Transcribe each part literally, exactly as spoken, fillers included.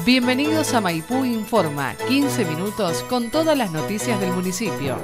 Bienvenidos a Maipú Informa, quince minutos con todas las noticias del municipio.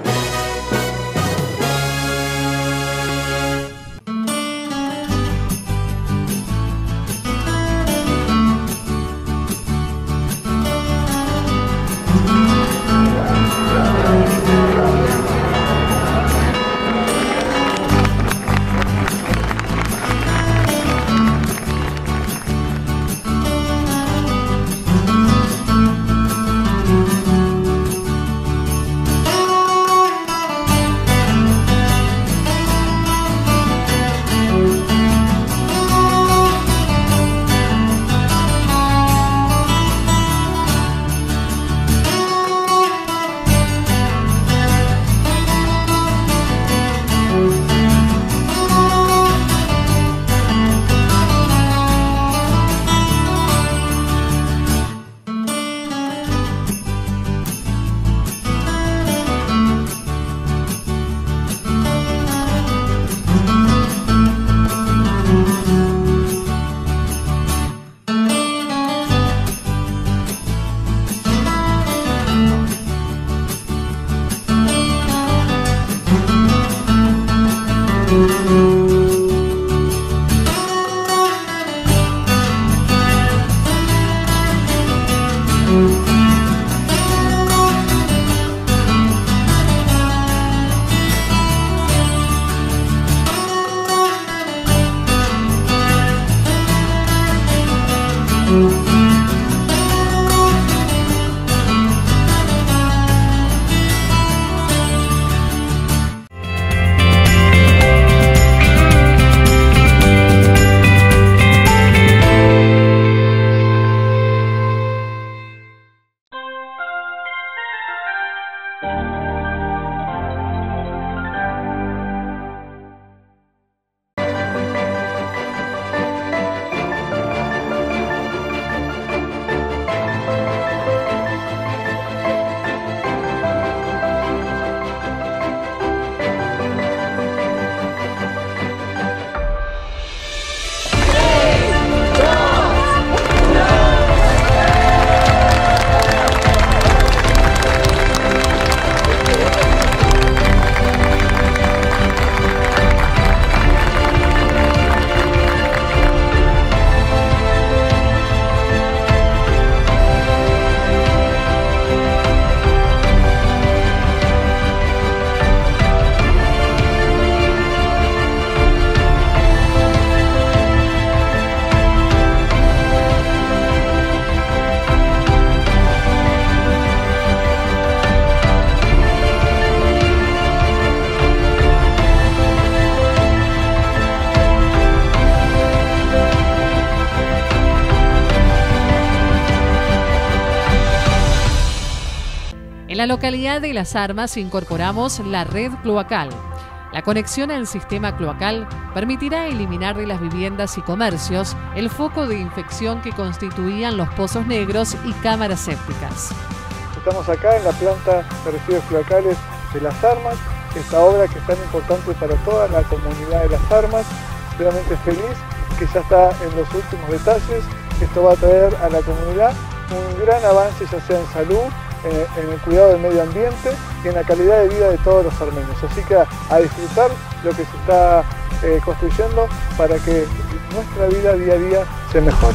En la localidad de Las Armas incorporamos la red cloacal. La conexión al sistema cloacal permitirá eliminar de las viviendas y comercios el foco de infección que constituían los pozos negros y cámaras sépticas. Estamos acá en la planta de residuos cloacales de Las Armas, esta obra que es tan importante para toda la comunidad de Las Armas. Realmente feliz que ya está en los últimos detalles. Esto va a traer a la comunidad un gran avance, ya sea en salud, en el cuidado del medio ambiente y en la calidad de vida de todos los armenios. Así que a, a disfrutar lo que se está eh, construyendo para que nuestra vida día a día se mejore.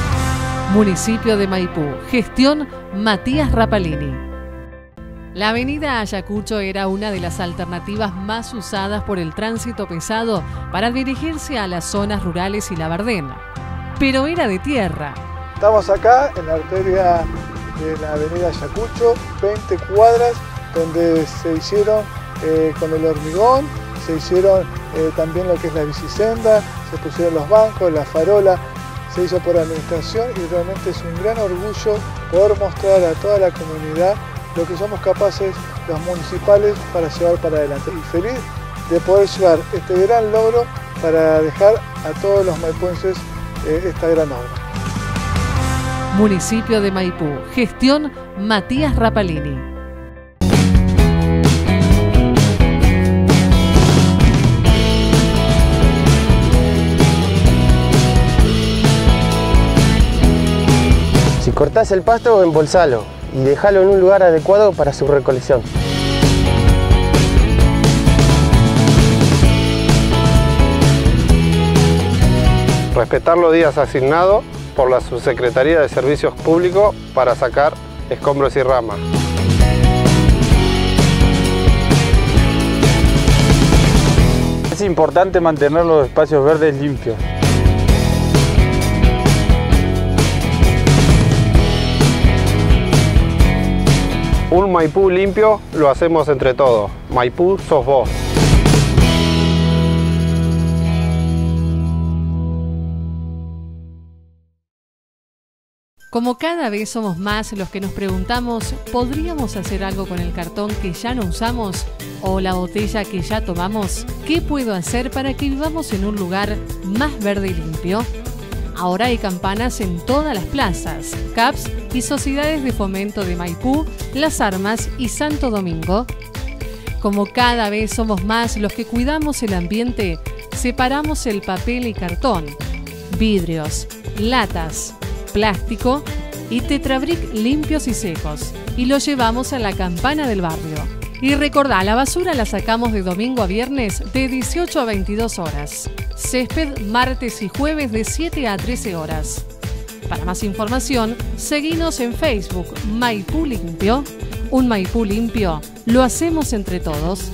Municipio de Maipú, gestión Matías Rapalini. La avenida Ayacucho era una de las alternativas más usadas por el tránsito pesado para dirigirse a las zonas rurales y Labardén, pero era de tierra. Estamos acá en la arteria de la avenida Ayacucho, veinte cuadras donde se hicieron eh, con el hormigón, se hicieron eh, también lo que es la bicisenda, se pusieron los bancos, la farola, se hizo por administración y realmente es un gran orgullo poder mostrar a toda la comunidad lo que somos capaces los municipales para llevar para adelante. Y feliz de poder llevar este gran logro para dejar a todos los maipuenses eh, esta gran obra. Municipio de Maipú, gestión Matías Rapalini. Si cortás el pasto, embolsalo y dejalo en un lugar adecuado para su recolección. Respetar los días asignados por la Subsecretaría de Servicios Públicos para sacar escombros y ramas. Es importante mantener los espacios verdes limpios. Un Maipú limpio lo hacemos entre todos. Maipú sos vos. Como cada vez somos más los que nos preguntamos, ¿podríamos hacer algo con el cartón que ya no usamos? ¿O la botella que ya tomamos? ¿Qué puedo hacer para que vivamos en un lugar más verde y limpio? Ahora hay campanas en todas las plazas, C A Ps y sociedades de fomento de Maipú, Las Armas y Santo Domingo. Como cada vez somos más los que cuidamos el ambiente, separamos el papel y cartón, vidrios, latas, plástico y tetrabric limpios y secos y lo llevamos a la campana del barrio. Y recordá, la basura la sacamos de domingo a viernes de dieciocho a veintidós horas. Césped martes y jueves de siete a trece horas. Para más información, seguinos en Facebook Maipú Limpio. Un Maipú limpio lo hacemos entre todos.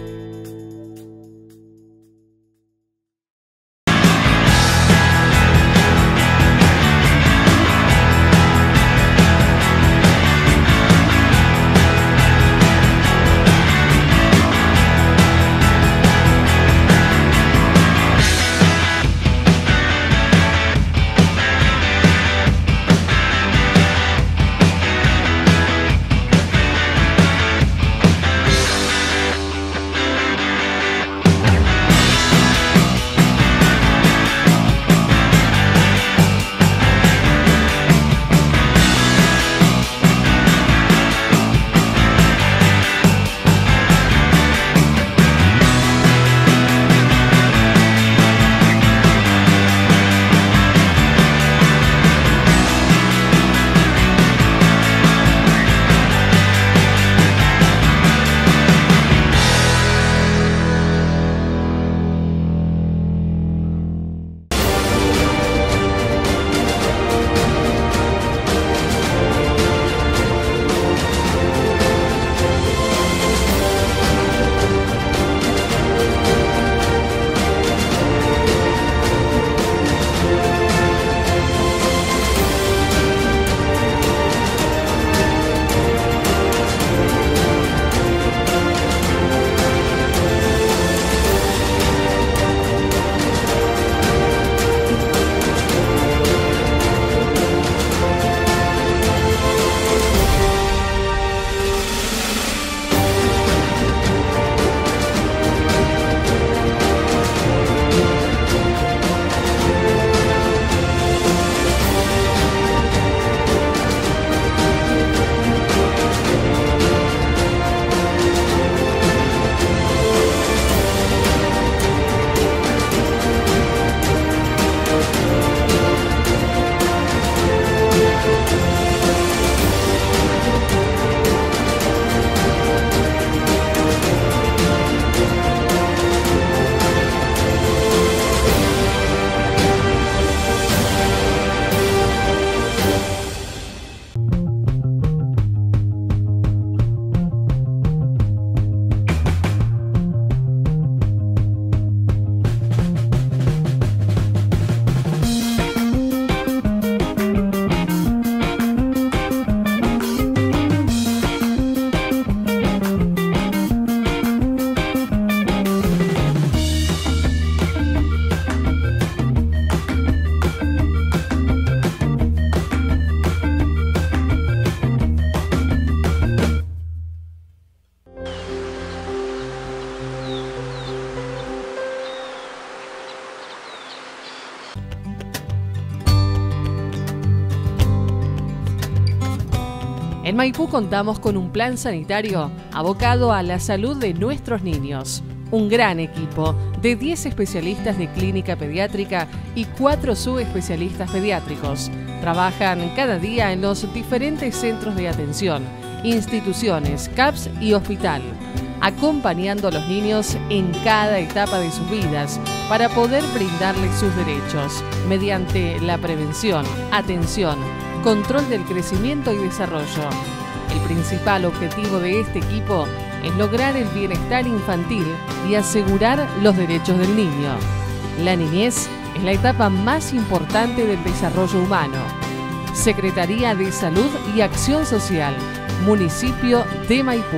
En Maipú contamos con un plan sanitario abocado a la salud de nuestros niños. Un gran equipo de diez especialistas de clínica pediátrica y cuatro subespecialistas pediátricos, Trabajan cada día en los diferentes centros de atención, instituciones, C A P S y hospital, acompañando a los niños en cada etapa de sus vidas para poder brindarles sus derechos mediante la prevención, atención, control del crecimiento y desarrollo. El principal objetivo de este equipo es lograr el bienestar infantil y asegurar los derechos del niño. La niñez es la etapa más importante del desarrollo humano. Secretaría de Salud y Acción Social, Municipio de Maipú.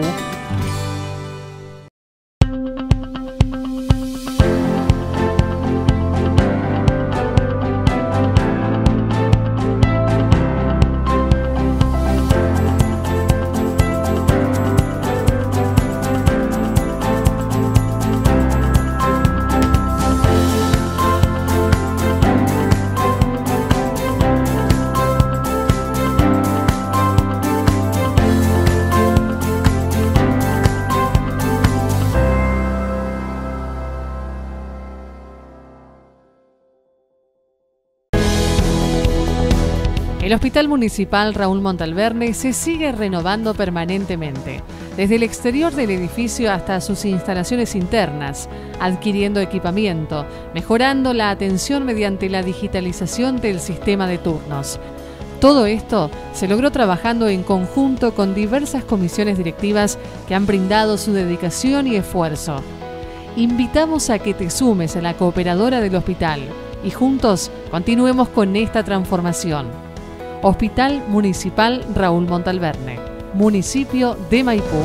El Hospital Municipal Raúl Montalverne se sigue renovando permanentemente, desde el exterior del edificio hasta sus instalaciones internas, adquiriendo equipamiento, mejorando la atención mediante la digitalización del sistema de turnos. Todo esto se logró trabajando en conjunto con diversas comisiones directivas que han brindado su dedicación y esfuerzo. Invitamos a que te sumes a la cooperadora del hospital y juntos continuemos con esta transformación. Hospital Municipal Raúl Montalverne, Municipio de Maipú.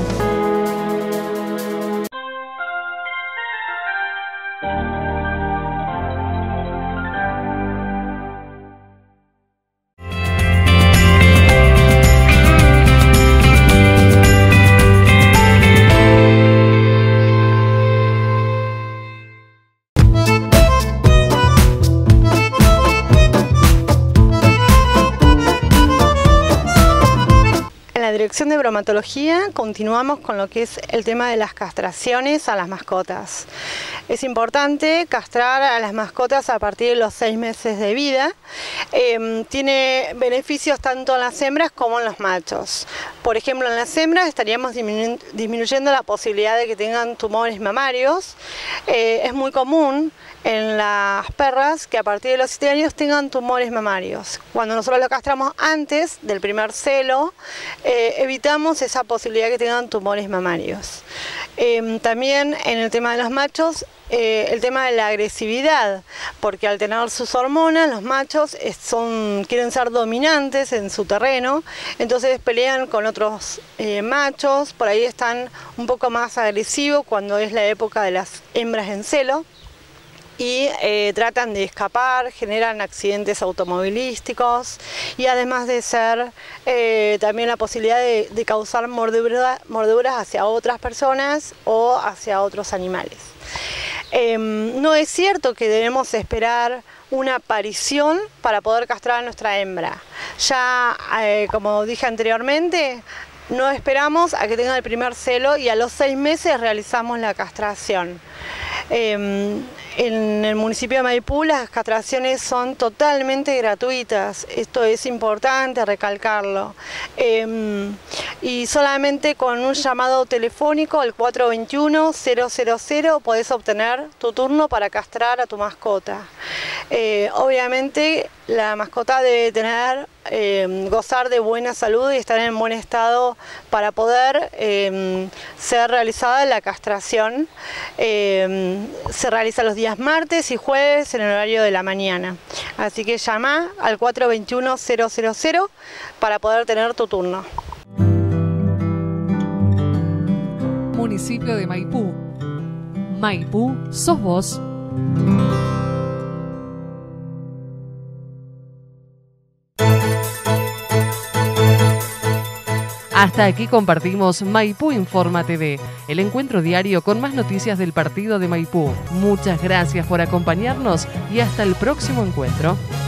En la Dirección de Bromatología continuamos con lo que es el tema de las castraciones a las mascotas. Es importante castrar a las mascotas a partir de los seis meses de vida. Eh, tiene beneficios tanto en las hembras como en los machos. Por ejemplo, en las hembras estaríamos diminu- disminuyendo la posibilidad de que tengan tumores mamarios. Eh, es muy común en las perras que a partir de los siete años tengan tumores mamarios. Cuando nosotros lo castramos antes del primer celo, eh, evitamos esa posibilidad de que tengan tumores mamarios. Eh, también en el tema de los machos, eh, el tema de la agresividad, porque al tener sus hormonas, los machos son, quieren ser dominantes en su terreno, entonces pelean con otros eh, machos, por ahí están un poco más agresivos cuando es la época de las hembras en celo. Y eh, tratan de escapar, generan accidentes automovilísticos y además de ser eh, también la posibilidad de, de causar mordedura, mordeduras hacia otras personas o hacia otros animales. Eh, no es cierto que debemos esperar una aparición para poder castrar a nuestra hembra. Ya, eh, como dije anteriormente, no esperamos a que tenga el primer celo y a los seis meses realizamos la castración. Eh, En el municipio de Maipú las castraciones son totalmente gratuitas, esto es importante recalcarlo, eh, y solamente con un llamado telefónico al cuatro dos uno, cero cero cero podés obtener tu turno para castrar a tu mascota. Eh, obviamente la mascota debe tener, eh, gozar de buena salud y estar en buen estado para poder eh, ser realizada la castración. Eh, se realiza los días martes y jueves en el horario de la mañana. Así que llama al cuatro dos uno, cero cero cero para poder tener tu turno. Municipio de Maipú. Maipú, sos vos. Hasta aquí compartimos Maipú Informa T V, el encuentro diario con más noticias del partido de Maipú. Muchas gracias por acompañarnos y hasta el próximo encuentro.